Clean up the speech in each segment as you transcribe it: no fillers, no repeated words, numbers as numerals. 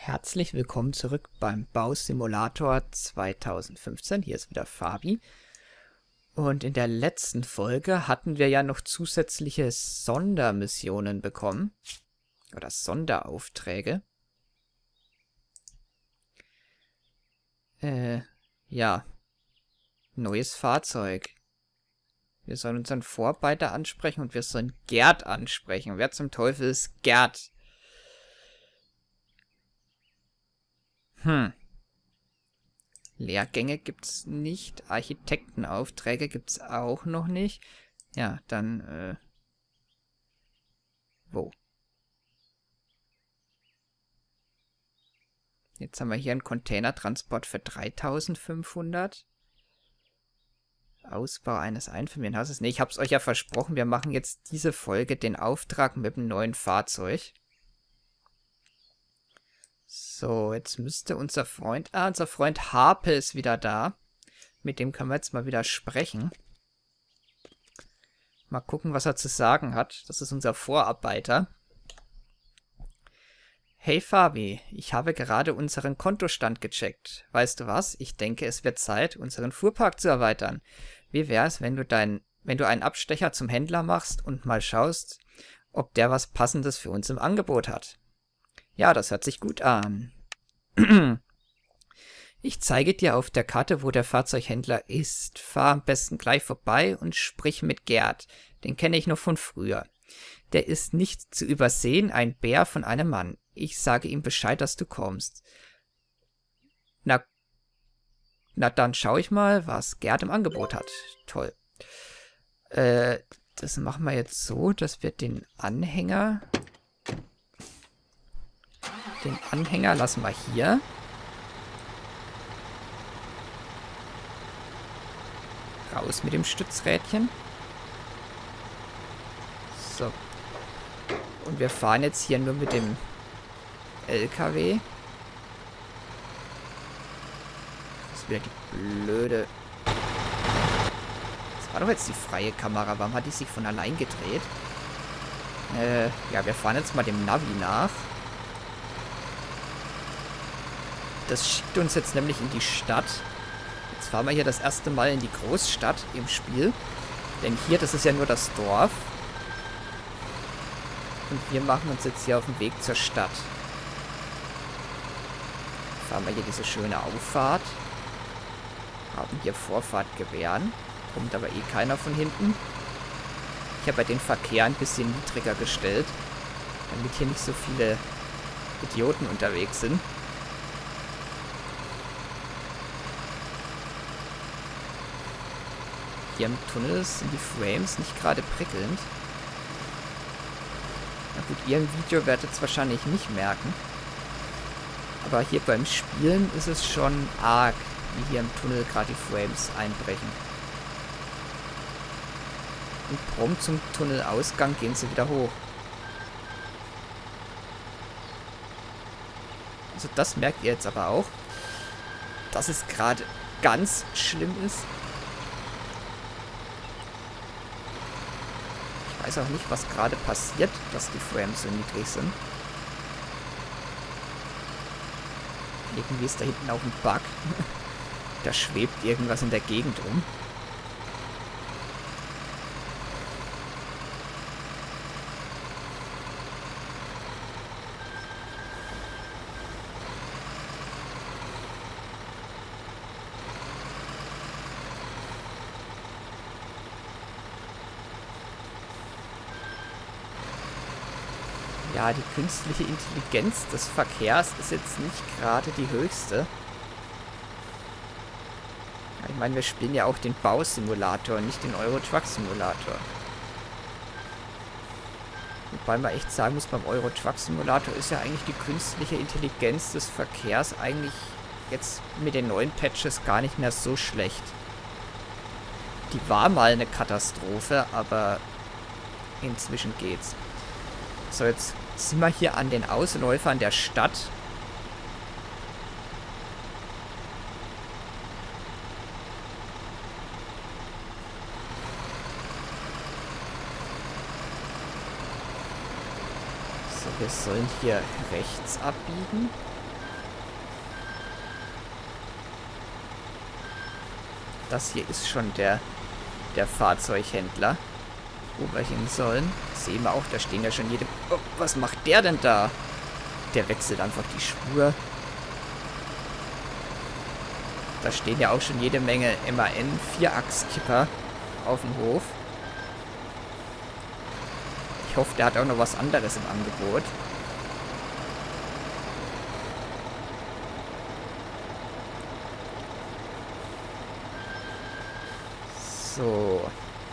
Herzlich willkommen zurück beim Bausimulator 2015. Hier ist wieder Fabi. Und in der letzten Folge hatten wir ja noch zusätzliche Sondermissionen bekommen. Oder Sonderaufträge. Ja. Neues Fahrzeug. Wir sollen unseren Vorarbeiter ansprechen und wir sollen Gerd ansprechen. Wer zum Teufel ist Gerd? Lehrgänge gibt's nicht. Architektenaufträge gibt's auch noch nicht. Ja, dann, wo? Jetzt haben wir hier einen Containertransport für 3.500. Ausbau eines Einfamilienhauses. Ne, ich hab's euch ja versprochen, wir machen jetzt diese Folge den Auftrag mit dem neuen Fahrzeug. So, jetzt müsste unser Freund Harpe ist wieder da. Mit dem können wir jetzt mal wieder sprechen. Mal gucken, was er zu sagen hat. Das ist unser Vorarbeiter. Hey Fabi, ich habe gerade unseren Kontostand gecheckt. Weißt du was? Ich denke, es wird Zeit, unseren Fuhrpark zu erweitern. Wie wär's, wenn du einen Abstecher zum Händler machst und mal schaust, ob der was Passendes für uns im Angebot hat? Ja, das hört sich gut an. Ich zeige dir auf der Karte, wo der Fahrzeughändler ist. Fahr am besten gleich vorbei und sprich mit Gerd. Den kenne ich noch von früher. Der ist nicht zu übersehen, ein Bär von einem Mann. Ich sage ihm Bescheid, dass du kommst. Na dann schau ich mal, was Gerd im Angebot hat. Toll. Das machen wir jetzt so, dass wir den Anhänger lassen wir hier. Raus mit dem Stützrädchen. So. Und wir fahren jetzt hier nur mit dem LKW. Das ist wieder die blöde... Das war doch jetzt die freie Kamera. Warum hat die sich von allein gedreht? Ja, wir fahren jetzt mal dem Navi nach. Das schickt uns jetzt nämlich in die Stadt. Jetzt fahren wir hier das erste Mal in die Großstadt im Spiel. Denn hier, das ist ja nur das Dorf. Und wir machen uns jetzt hier auf den Weg zur Stadt. Fahren wir hier diese schöne Auffahrt. Haben hier Vorfahrt gewähren. Kommt aber eh keiner von hinten. Ich habe ja den Verkehr ein bisschen niedriger gestellt. Damit hier nicht so viele Idioten unterwegs sind. Hier im Tunnel sind die Frames nicht gerade prickelnd. Na gut, ihr im Video werdet es wahrscheinlich nicht merken. Aber hier beim Spielen ist es schon arg, wie hier im Tunnel gerade die Frames einbrechen. Und prompt zum Tunnelausgang gehen sie wieder hoch. Also das merkt ihr jetzt aber auch, dass es gerade ganz schlimm ist. Ich weiß auch nicht, was gerade passiert, dass die Frames so niedrig sind. Irgendwie ist da hinten auch ein Bug. Da schwebt irgendwas in der Gegend rum. Ja, die künstliche Intelligenz des Verkehrs ist jetzt nicht gerade die höchste. Ja, ich meine, wir spielen ja auch den Bausimulator, nicht den Euro Truck Simulator. Wobei man echt sagen muss, beim Euro Truck Simulator ist ja eigentlich die künstliche Intelligenz des Verkehrs eigentlich jetzt mit den neuen Patches gar nicht mehr so schlecht. Die war mal eine Katastrophe, aber inzwischen geht's. So, jetzt sind wir hier an den Ausläufern der Stadt. So, wir sollen hier rechts abbiegen. Das hier ist schon der Fahrzeughändler, wo wir hin sollen. Sehen wir auch, da stehen ja schon jede... Oh, was macht der denn da? Der wechselt einfach die Spur. Da stehen ja auch schon jede Menge MAN 4-Achs-Kipper auf dem Hof. Ich hoffe, der hat auch noch was anderes im Angebot. So.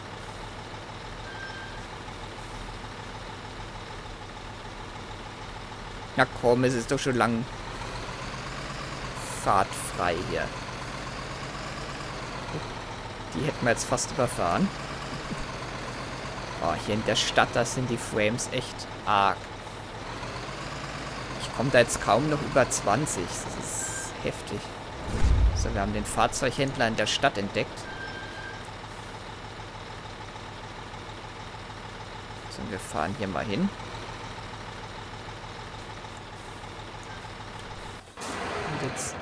Na komm, es ist doch schon lang fahrtfrei hier. Die hätten wir jetzt fast überfahren. Oh, hier in der Stadt, da sind die Frames echt arg. Ich komme da jetzt kaum noch über 20. Das ist heftig. So, wir haben den Fahrzeughändler in der Stadt entdeckt. So, wir fahren hier mal hin. Und jetzt...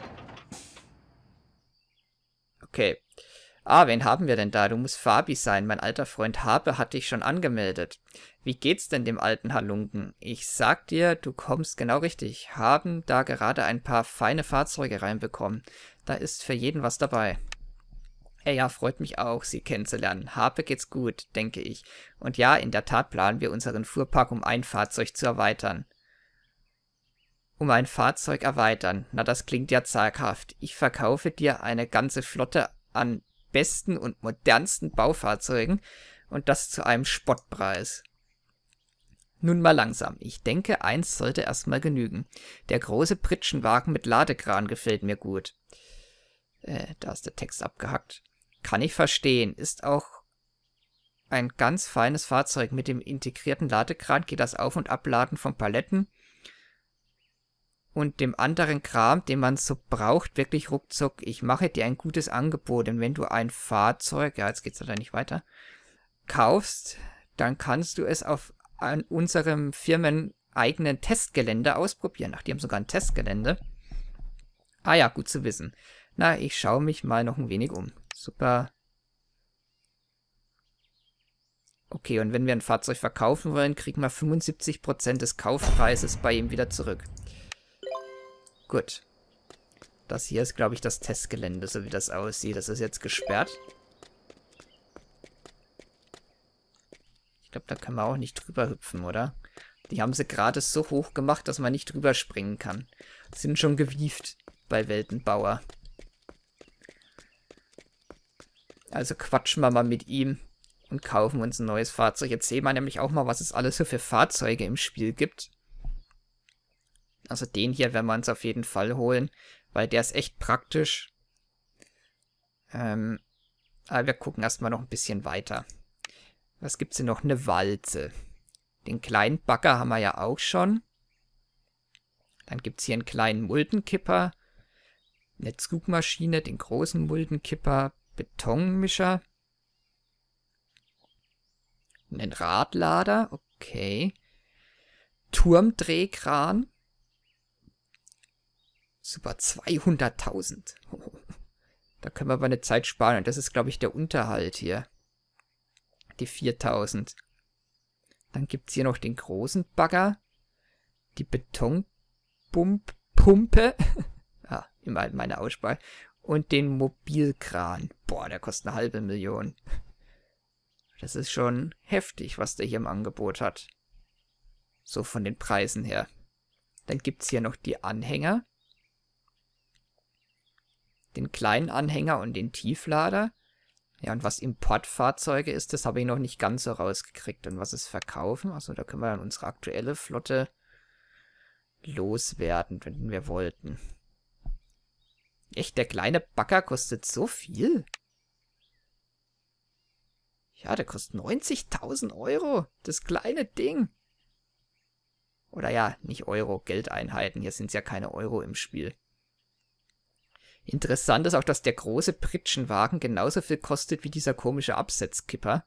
Okay. Ah, wen haben wir denn da? Du musst Fabi sein. Mein alter Freund Habe hat dich schon angemeldet. Wie geht's denn dem alten Halunken? Ich sag dir, du kommst genau richtig. Haben da gerade ein paar feine Fahrzeuge reinbekommen. Da ist für jeden was dabei. Ja, freut mich auch, Sie kennenzulernen. Habe geht's gut, denke ich. Und ja, in der Tat planen wir unseren Fuhrpark um ein Fahrzeug zu erweitern. Um ein Fahrzeug erweitern? Na, das klingt ja zaghaft. Ich verkaufe dir eine ganze Flotte an besten und modernsten Baufahrzeugen und das zu einem Spottpreis. Nun mal langsam. Ich denke, eins sollte erstmal genügen. Der große Pritschenwagen mit Ladekran gefällt mir gut. Da ist der Text abgehackt. Kann ich verstehen. Ist auch ein ganz feines Fahrzeug mit dem integrierten Ladekran. Geht das Auf- und Abladen von Paletten und dem anderen Kram, den man so braucht, wirklich ruckzuck. Ich mache dir ein gutes Angebot, denn wenn du ein Fahrzeug, ja, jetzt geht's leider nicht weiter, kaufst, dann kannst du es an unserem firmeneigenen Testgelände ausprobieren. Ach, die haben sogar ein Testgelände. Ah ja, gut zu wissen. Na, ich schaue mich mal noch ein wenig um. Super. Okay, und wenn wir ein Fahrzeug verkaufen wollen, kriegen wir 75% des Kaufpreises bei ihm wieder zurück. Gut. Das hier ist, glaube ich, das Testgelände, so wie das aussieht. Das ist jetzt gesperrt. Ich glaube, da können wir auch nicht drüber hüpfen, oder? Die haben sie gerade so hoch gemacht, dass man nicht drüber springen kann. Sind schon gewieft bei Weltenbauer. Also quatschen wir mal mit ihm und kaufen uns ein neues Fahrzeug. Jetzt sehen wir nämlich auch mal, was es alles so für Fahrzeuge im Spiel gibt. Also den hier werden wir uns auf jeden Fall holen, weil der ist echt praktisch. Aber wir gucken erstmal noch ein bisschen weiter. Was gibt's denn noch? Eine Walze. Den kleinen Bagger haben wir ja auch schon. Dann gibt es hier einen kleinen Muldenkipper, eine Zugmaschine, den großen Muldenkipper, Betonmischer, einen Radlader, okay, Turmdrehkran, super, 200.000. Da können wir aber eine Zeit sparen und das ist, glaube ich, der Unterhalt hier. Die 4.000. Dann gibt es hier noch den großen Bagger, die Betonpumpe, ja, immer meine Aussprache, und den Mobilkran. Boah, der kostet 500.000. Das ist schon heftig, was der hier im Angebot hat. So von den Preisen her. Dann gibt es hier noch die Anhänger. Den kleinen Anhänger und den Tieflader. Ja, und was Importfahrzeuge ist, das habe ich noch nicht ganz so rausgekriegt. Und was ist Verkaufen? Also da können wir dann unsere aktuelle Flotte loswerden, wenn wir wollten. Echt, der kleine Bagger kostet so viel? Ja, der kostet 90.000 Euro. Das kleine Ding. Oder ja, nicht Euro, Geldeinheiten. Hier sind es ja keine Euro im Spiel. Interessant ist auch, dass der große Pritschenwagen genauso viel kostet wie dieser komische Absetzkipper.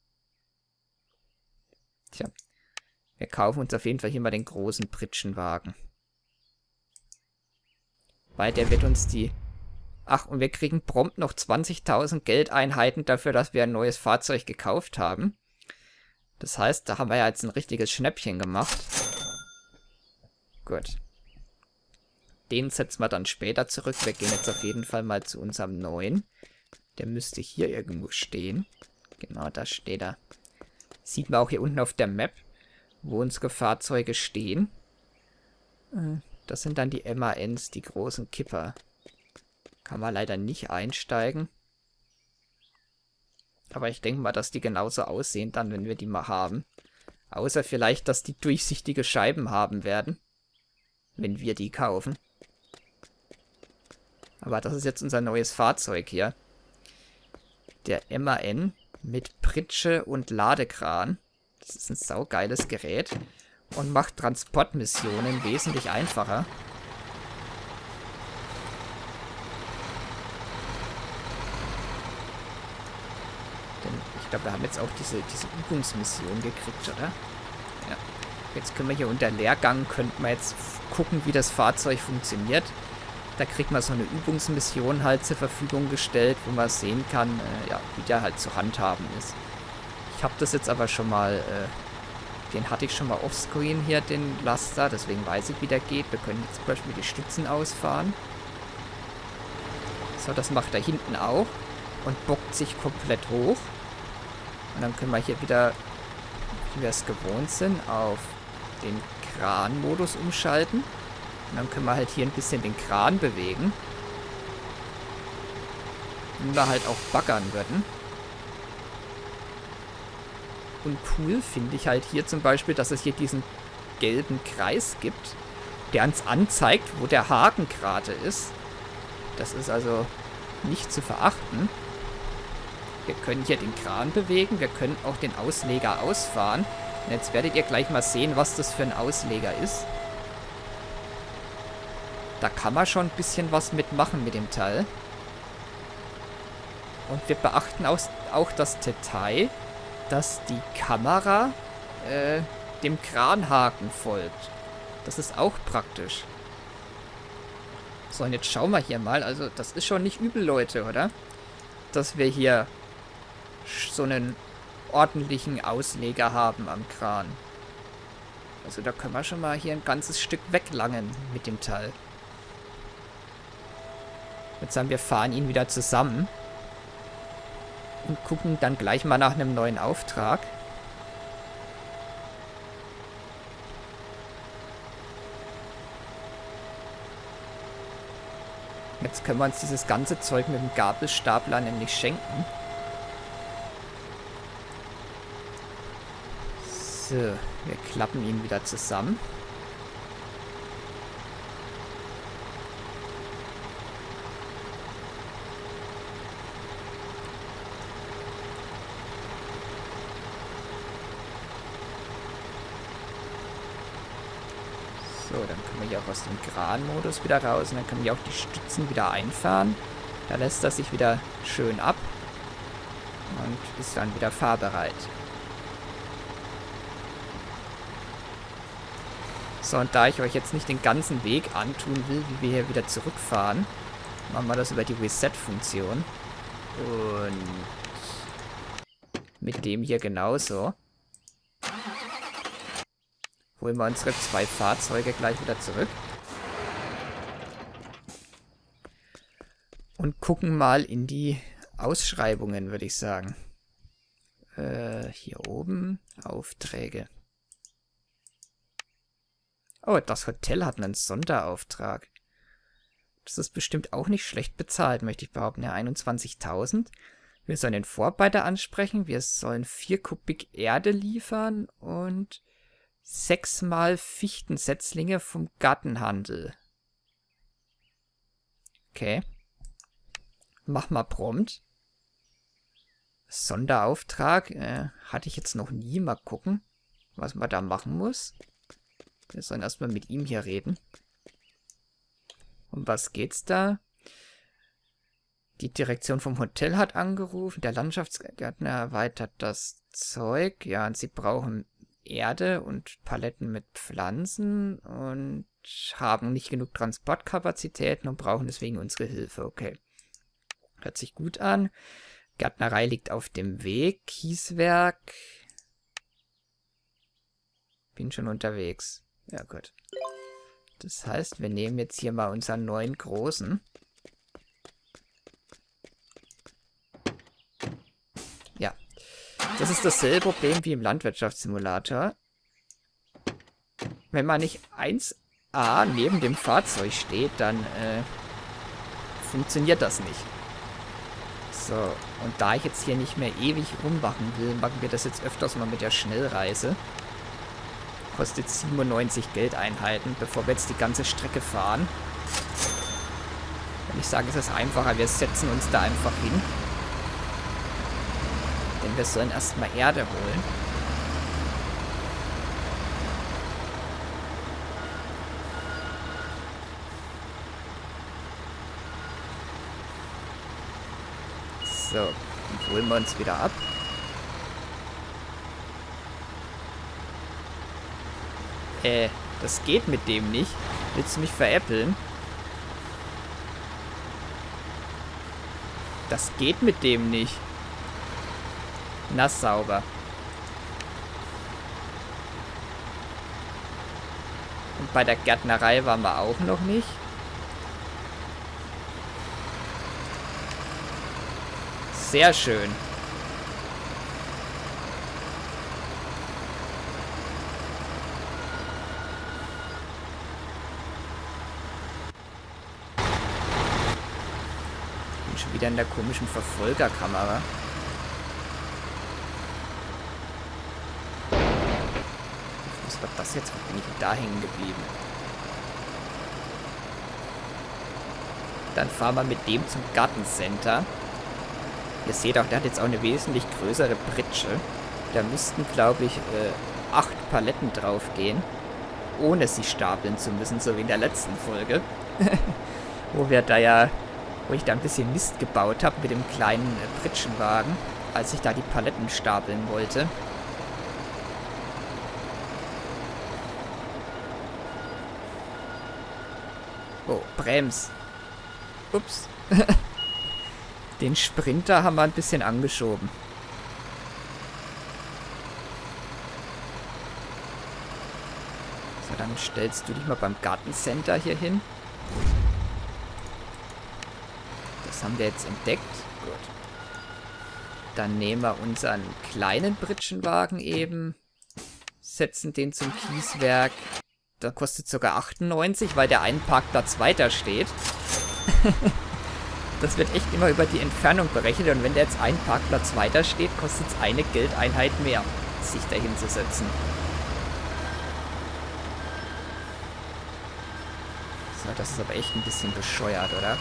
Tja, wir kaufen uns auf jeden Fall hier mal den großen Pritschenwagen. Weil der wird uns die Ach, und wir kriegen prompt noch 20.000 Geldeinheiten dafür, dass wir ein neues Fahrzeug gekauft haben. Das heißt, da haben wir ja jetzt ein richtiges Schnäppchen gemacht. Gut. Den setzen wir dann später zurück. Wir gehen jetzt auf jeden Fall mal zu unserem neuen. Der müsste hier irgendwo stehen. Genau, da steht er. Sieht man auch hier unten auf der Map, wo unsere Fahrzeuge stehen. Das sind dann die MANs, die großen Kipper. Kann man leider nicht einsteigen. Aber ich denke mal, dass die genauso aussehen dann, wenn wir die mal haben. Außer vielleicht, dass die durchsichtige Scheiben haben werden. Wenn wir die kaufen. Aber das ist jetzt unser neues Fahrzeug hier. Der MAN mit Pritsche und Ladekran. Das ist ein saugeiles Gerät. Und macht Transportmissionen wesentlich einfacher. Denn ich glaube, wir haben jetzt auch diese Übungsmission gekriegt, oder? Ja. Jetzt können wir hier unter Lehrgang, könnten wir jetzt gucken, wie das Fahrzeug funktioniert. Da kriegt man so eine Übungsmission halt zur Verfügung gestellt, wo man sehen kann, ja, wie der halt zu handhaben ist. Ich habe das jetzt aber schon mal, den hatte ich schon mal offscreen hier, den Laster, deswegen weiß ich, wie der geht. Wir können jetzt zum Beispiel die Stützen ausfahren. So, das macht er hinten auch und bockt sich komplett hoch. Und dann können wir hier wieder, wie wir es gewohnt sind, auf den Kran-Modus umschalten. Und dann können wir halt hier ein bisschen den Kran bewegen. Wenn wir halt auch baggern würden. Und cool finde ich halt hier zum Beispiel, dass es hier diesen gelben Kreis gibt, der uns anzeigt, wo der Haken gerade ist. Das ist also nicht zu verachten. Wir können hier den Kran bewegen, wir können auch den Ausleger ausfahren. Und jetzt werdet ihr gleich mal sehen, was das für ein Ausleger ist. Da kann man schon ein bisschen was mitmachen mit dem Teil. Und wir beachten auch das Detail, dass die Kamera dem Kranhaken folgt. Das ist auch praktisch. So, und jetzt schauen wir hier mal. Also, das ist schon nicht übel, Leute, oder? Dass wir hier so einen ordentlichen Ausleger haben am Kran. Also, da können wir schon mal hier ein ganzes Stück weglangen mit dem Teil. Jetzt sagen wir, fahren ihn wieder zusammen. Und gucken dann gleich mal nach einem neuen Auftrag. Jetzt können wir uns dieses ganze Zeug mit dem Gabelstapler nämlich schenken. So, wir klappen ihn wieder zusammen. So, dann können wir hier auch aus dem Kran-Modus wieder raus und dann können wir auch die Stützen wieder einfahren. Da lässt das sich wieder schön ab und ist dann wieder fahrbereit. So, und da ich euch jetzt nicht den ganzen Weg antun will, wie wir hier wieder zurückfahren, machen wir das über die Reset-Funktion. Und mit dem hier genauso. Holen wir unsere 2 Fahrzeuge gleich wieder zurück. Und gucken mal in die Ausschreibungen, würde ich sagen. Hier oben, Aufträge. Oh, das Hotel hat einen Sonderauftrag. Das ist bestimmt auch nicht schlecht bezahlt, möchte ich behaupten. Ja, 21.000. Wir sollen den Vorarbeiter ansprechen. Wir sollen 4 Kubik Erde liefern und 6 mal Fichtensetzlinge vom Gartenhandel. Okay. Mach mal prompt. Sonderauftrag. Hatte ich jetzt noch nie. Mal gucken, was man da machen muss. Wir sollen erstmal mit ihm hier reden. Um was geht's da? Die Direktion vom Hotel hat angerufen. Der Landschaftsgärtner erweitert das Zeug. Ja, und sie brauchen Erde und Paletten mit Pflanzen und haben nicht genug Transportkapazitäten und brauchen deswegen unsere Hilfe. Okay. Hört sich gut an. Gärtnerei liegt auf dem Weg. Kieswerk. Bin schon unterwegs. Ja, gut. Das heißt, wir nehmen jetzt hier mal unseren neuen großen. Ja. Das ist dasselbe Problem wie im Landwirtschaftssimulator. Wenn man nicht 1a neben dem Fahrzeug steht, dann funktioniert das nicht. So, und da ich jetzt hier nicht mehr ewig rummachen will, machen wir das jetzt öfters mal mit der Schnellreise. Kostet 97 Geldeinheiten, bevor wir jetzt die ganze Strecke fahren. Wenn ich sage, es ist einfacher, wir setzen uns da einfach hin. Denn wir sollen erstmal Erde holen. So, und holen wir uns wieder ab. Das geht mit dem nicht. Willst du mich veräppeln? Das geht mit dem nicht. Na, sauber. Und bei der Gärtnerei waren wir auch noch nicht. Sehr schön. Ich bin schon wieder in der komischen Verfolgerkamera. Was war das jetzt? Wo bin ich da hängen geblieben? Dann fahren wir mit dem zum Gartencenter. Ihr seht auch, der hat jetzt auch eine wesentlich größere Pritsche. Da müssten, glaube ich, 8 Paletten drauf gehen. Ohne sie stapeln zu müssen, so wie in der letzten Folge. Wo ich da ein bisschen Mist gebaut habe mit dem kleinen Pritschenwagen, als ich da die Paletten stapeln wollte. Oh, Brems. Ups. Den Sprinter haben wir ein bisschen angeschoben. So, dann stellst du dich mal beim Gartencenter hier hin. Das haben wir jetzt entdeckt. Gut. Dann nehmen wir unseren kleinen Pritschenwagen eben. Setzen den zum Kieswerk. Da kostet sogar 98, weil der einen Parkplatz weiter steht. Das wird echt immer über die Entfernung berechnet. Und wenn der jetzt einen Parkplatz weiter steht, kostet es eine Geldeinheit mehr, sich dahin zu setzen. So, das ist aber echt ein bisschen bescheuert, oder?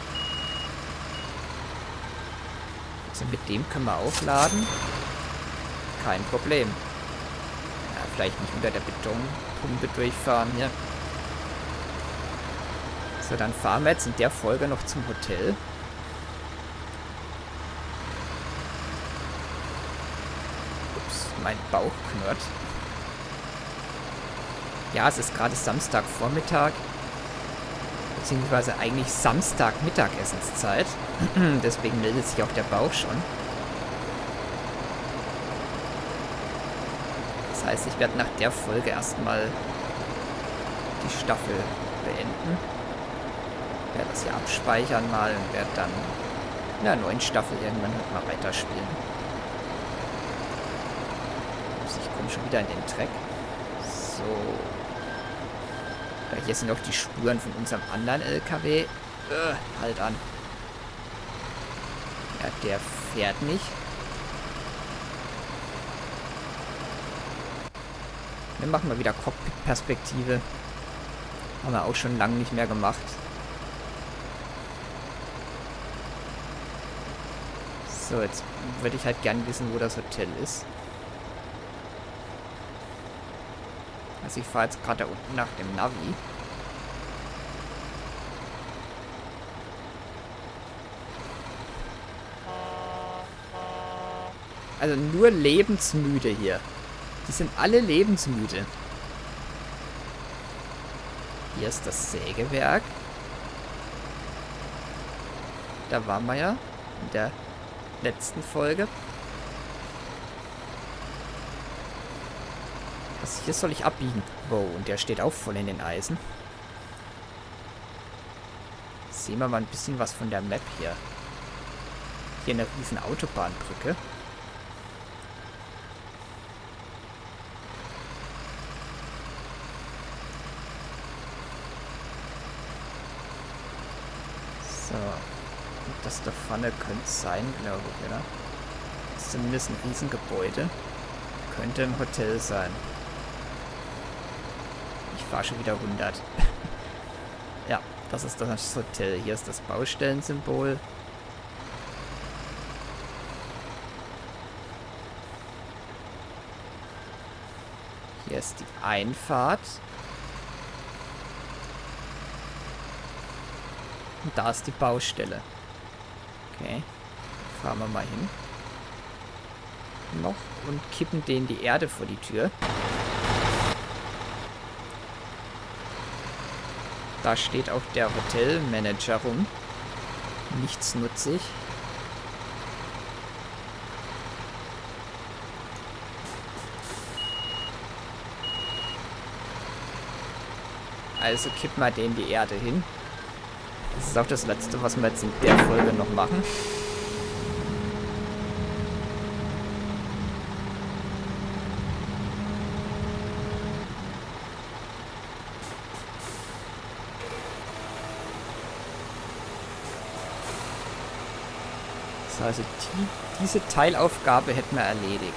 Also mit dem können wir aufladen. Kein Problem. Ja, vielleicht nicht unter der Betonpumpe durchfahren hier. So, dann fahren wir jetzt in der Folge noch zum Hotel. Ups, mein Bauch knurrt. Ja, es ist gerade Samstagvormittag. Beziehungsweise eigentlich Samstag-Mittagessenszeit. Deswegen meldet sich auch der Bauch schon. Das heißt, ich werde nach der Folge erstmal die Staffel beenden. Ich werde das hier abspeichern mal und werde dann in der neuen Staffel irgendwann halt mal weiterspielen. Ich komme schon wieder in den Track. So. Hier sind noch die Spuren von unserem anderen LKW. Halt an. Ja, der fährt nicht. Wir machen mal wieder Cockpit-Perspektive. Haben wir auch schon lange nicht mehr gemacht. So, jetzt würde ich halt gern wissen, wo das Hotel ist. Also ich fahre jetzt gerade da unten nach dem Navi. Also nur lebensmüde hier. Die sind alle lebensmüde. Hier ist das Sägewerk. Da waren wir ja in der letzten Folge. Was, hier soll ich abbiegen? Wow, und der steht auch voll in den Eisen. Sehen wir mal ein bisschen was von der Map hier. Hier eine riesen Autobahnbrücke. So. Und das da vorne könnte es sein, glaube ich, oder? Das ist zumindest ein Riesengebäude. Könnte ein Hotel sein. Ich fahre schon wieder 100. Ja, das ist das Hotel. Hier ist das Baustellensymbol. Hier ist die Einfahrt. Und da ist die Baustelle. Okay. Fahren wir mal hin. Noch. Und kippen denen die Erde vor die Tür. Da steht auch der Hotelmanager rum. Nichtsnutzig. Also kippen wir denen die Erde hin. Das ist auch das Letzte, was wir jetzt in der Folge noch machen. So, also diese Teilaufgabe hätten wir erledigt.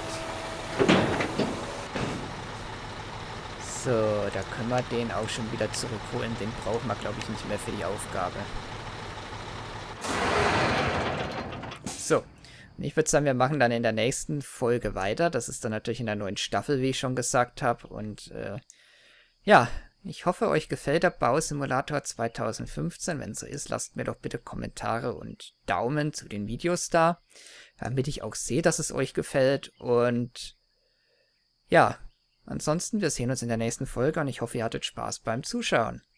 So, da können wir den auch schon wieder zurückholen. Den brauchen wir, glaube ich, nicht mehr für die Aufgabe. So, und ich würde sagen, wir machen dann in der nächsten Folge weiter. Das ist dann natürlich in der neuen Staffel, wie ich schon gesagt habe. Und ja, ich hoffe, euch gefällt der Bausimulator 2015. Wenn so ist, lasst mir doch bitte Kommentare und Daumen zu den Videos da, damit ich auch sehe, dass es euch gefällt. Und ja, ansonsten, wir sehen uns in der nächsten Folge und ich hoffe, ihr hattet Spaß beim Zuschauen.